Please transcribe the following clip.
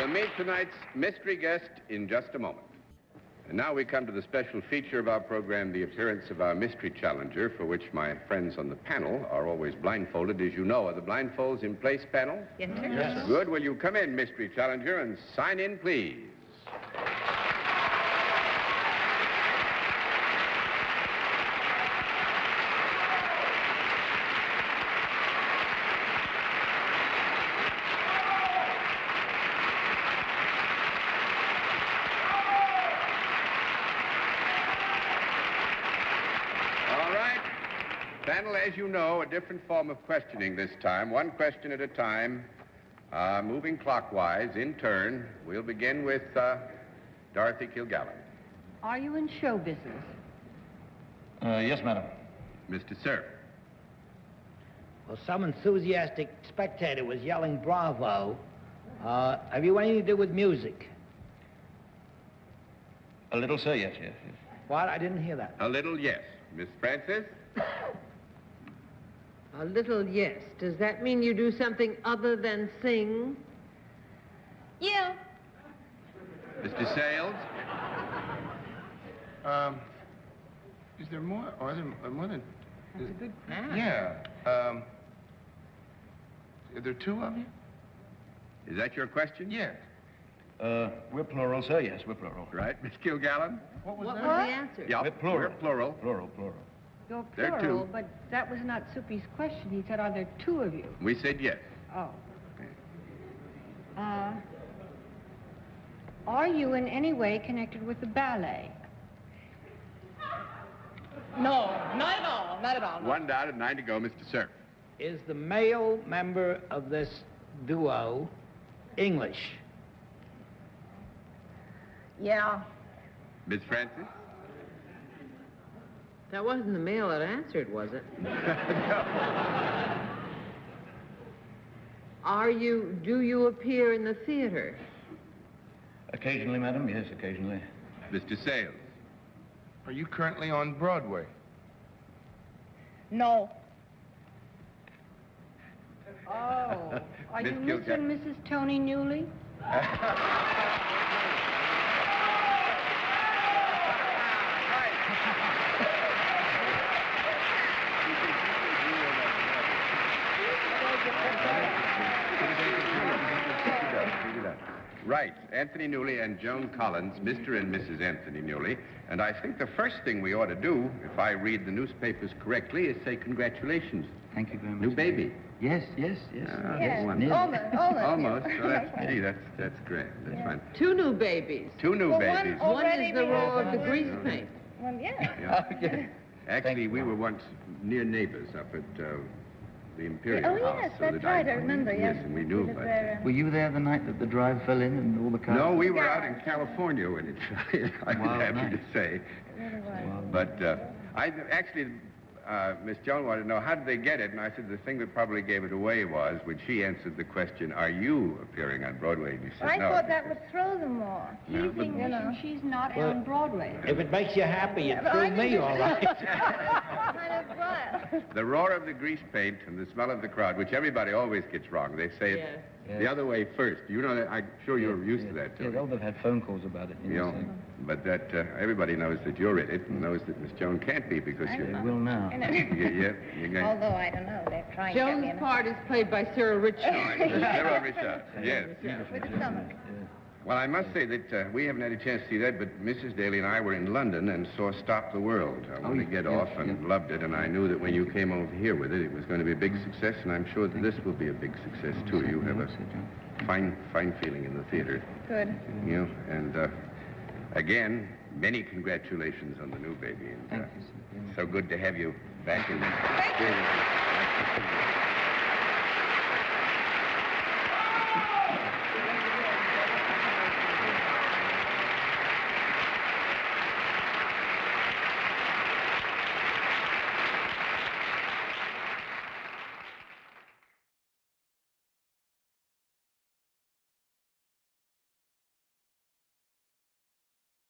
We'll meet tonight's mystery guest in just a moment. And now we come to the special feature of our program, the appearance of our mystery challenger, for which my friends on the panel are always blindfolded, as you know. Are the blindfolds in place, panel? Yes, sir. Yes. Good. Will you come in, mystery challenger, and sign in, please? Panel, as you know, a different form of questioning this time. One question at a time, moving clockwise, in turn. We'll begin with Dorothy Kilgallen. Are you in show business? Yes, madam. Mr. Sir. Well, some enthusiastic spectator was yelling bravo. Have you anything to do with music? A little, sir, yes. What? I didn't hear that. A little, yes. Miss Francis? A little yes. Does that mean you do something other than sing? Yeah. Mr. Sales? Is there more? Or is there more than... That's a good question. Yeah. Are there two of you? Is that your question? Yes. We're plural, sir, yes, we're plural. Right, Miss Kilgallen? What was the answer? Yeah, We're plural. We're plural. Plural. You're There are plural, two. but that was not Soupy's question. He said, are there two of you? We said yes. Oh. Are you in any way connected with the ballet? No, not at all. Not at all. No. 1 down and 9 to go, Mr. Sir. Is the male member of this duo English? Yeah. Miss Francis? That wasn't the male that answered, was it? Do you appear in the theater? Occasionally, madam, yes, occasionally. Mr. Sales? Are you currently on Broadway? No. Oh. Are Miss you Mr. and Mrs. Tony Newley? Right, Anthony Newley and Joan Collins, Mr. and Mrs. Anthony Newley. And I think the first thing we ought to do, if I read the newspapers correctly, is say congratulations. Thank you very much. New baby. Yes. Yes. Wonderful. Almost. Oh, that's great. That's fine. 2 new babies. 2 new babies. One is the roar of the grease paint. Well, yeah. Yeah. Actually, we were once near neighbors up at the Imperial House. Oh, yes, that's right. I remember, yes. Yes, and we knew about it. Were you there the night that the drive fell in and all the cars? No, we were out in California when it fell. I'm happy to say. But Miss Joan wanted to know, how did they get it? And I said the thing that probably gave it away was when she answered the question, are you appearing on Broadway? And you said no. I thought that would throw them more. He thinks she's not on Broadway. If it makes you happy, it threw me all right. The roar of the grease paint and the smell of the crowd, which everybody always gets wrong. They say it the other way first. You know that. I'm sure you're used to that, too. Yeah, they've had phone calls about it. You know, but that everybody knows that you're in it and knows that Miss Joan can't be because They will now. Although, I don't know, they're trying to Joan's part is played by Sarah Richard. Sarah Richard, yes. With some. Well, I must say that we haven't had a chance to see that, but Mrs. Daly and I were in London and saw Stop the World. I wanted to get off and loved it, and I knew that when you came over here with it, it was going to be a big success, and I'm sure that this will be a big success, too. You have a fine feeling in the theater. Good. You know, and again, many congratulations on the new baby. And, Thank you, sir. so good to have you back in the... Thank you.